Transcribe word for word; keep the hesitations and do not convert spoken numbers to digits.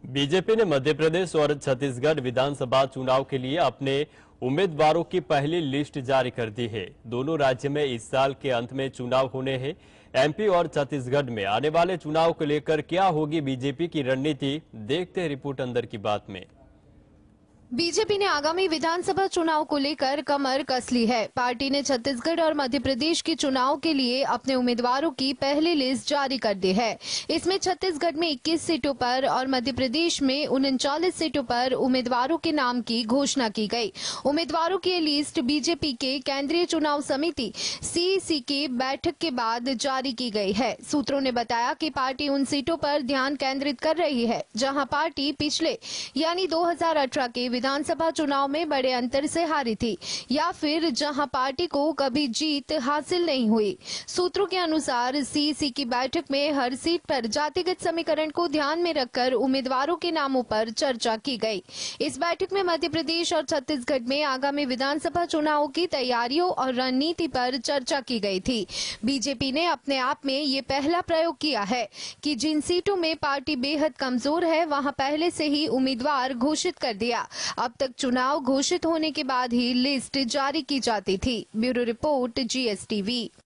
BJP ने मध्य प्रदेश और छत्तीसगढ़ विधानसभा चुनाव के लिए अपने उम्मीदवारों की पहली लिस्ट जारी कर दी है। दोनों राज्य में इस साल के अंत में चुनाव होने हैं। एमपी और छत्तीसगढ़ में आने वाले चुनाव को लेकर क्या होगी बीजेपी की रणनीति, देखते हैं रिपोर्ट अंदर की बात में। बीजेपी ने आगामी विधानसभा चुनाव को लेकर कमर कस ली है। पार्टी ने छत्तीसगढ़ और मध्य प्रदेश के चुनाव के लिए अपने उम्मीदवारों की पहली लिस्ट जारी कर दी है। इसमें छत्तीसगढ़ में इक्कीस सीटों पर और मध्य प्रदेश में उनचालीस सीटों पर उम्मीदवारों के नाम की घोषणा की गई। उम्मीदवारों की ये लिस्ट बीजेपी के केंद्रीय चुनाव समिति सीईसी की बैठक के बाद जारी की गई है। सूत्रों ने बताया कि पार्टी उन सीटों पर ध्यान केंद्रित कर रही है जहां पार्टी पिछले यानी दो हज़ार अठारह के विधानसभा चुनाव में बड़े अंतर से हारी थी या फिर जहां पार्टी को कभी जीत हासिल नहीं हुई। सूत्रों के अनुसार सीईसी की बैठक में हर सीट पर जातिगत समीकरण को ध्यान में रखकर उम्मीदवारों के नामों पर चर्चा की गई। इस बैठक में मध्य प्रदेश और छत्तीसगढ़ में आगामी विधानसभा चुनाव की तैयारियों और रणनीति पर चर्चा की गई थी। बीजेपी ने अपने आप में ये पहला प्रयोग किया है कि जिन सीटों में पार्टी बेहद कमजोर है वहां पहले से ही उम्मीदवार घोषित कर दिया। अब तक चुनाव घोषित होने के बाद ही लिस्ट जारी की जाती थी। Bureau report, GSTV.